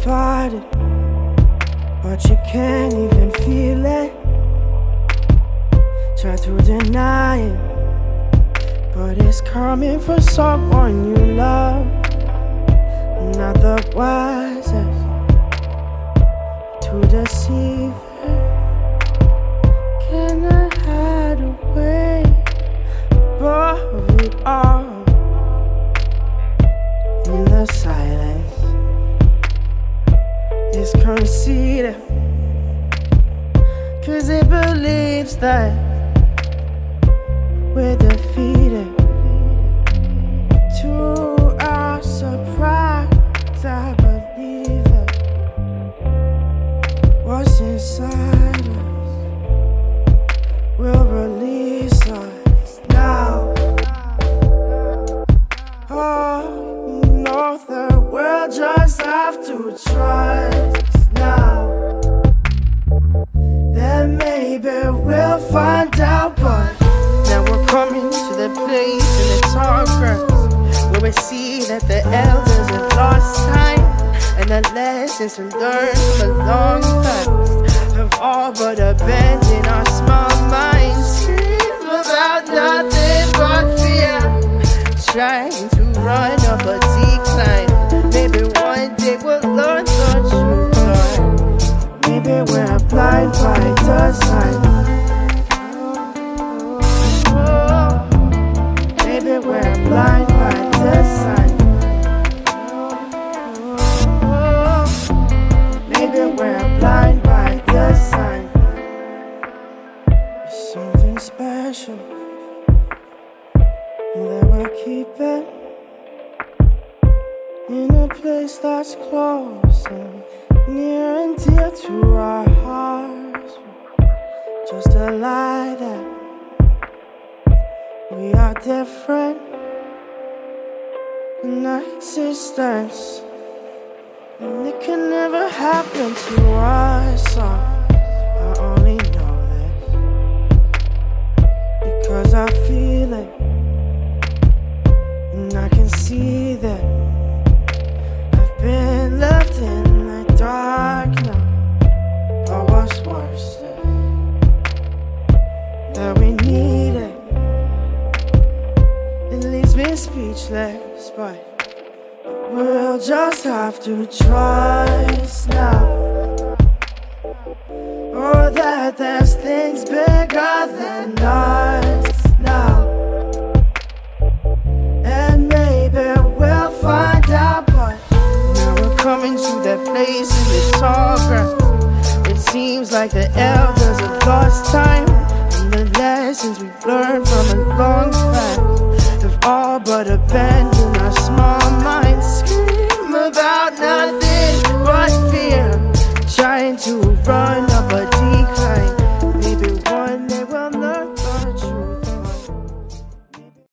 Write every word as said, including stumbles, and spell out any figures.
fight it, but you can't even feel it. Try to deny it, but it's coming from someone you love. Not the wisest to deceive it. Can I hide away above it all? In the silence, it's conceited, 'cause it believes that we're defeated. To our surprise, I believe it. What's inside us will release us now. Oh, you know the world just have to trust now. Then maybe we'll find out, but now we're coming to the place in the tall grass where we see that the elders have lost time, and the lessons we learned from a long past have all but abandoned our small minds. Scream about nothing but fear, trying to run up a decline. Maybe one day we'll learn the truth, Lord. Maybe we're blind by design. Maybe we're blind by design. Maybe we're blind by design. It's something special that we'll keep it in a place that's close and near and dear to our hearts. Just a lie that we are different in our existence, and it can never happen to us. So I only know this because I feel it, and I can see that I've been left in the dark now. But what's worse is that we need it. It leaves me speechless, but we'll just have to trust now. Or that there's things bigger than us now. And maybe we'll find out, but now we're coming to that place in the tall grass. It seems like the elders have lost time, and the lessons we've learned from a long past have all but abandoned our small minds. Scream about nothing but fear, trying to run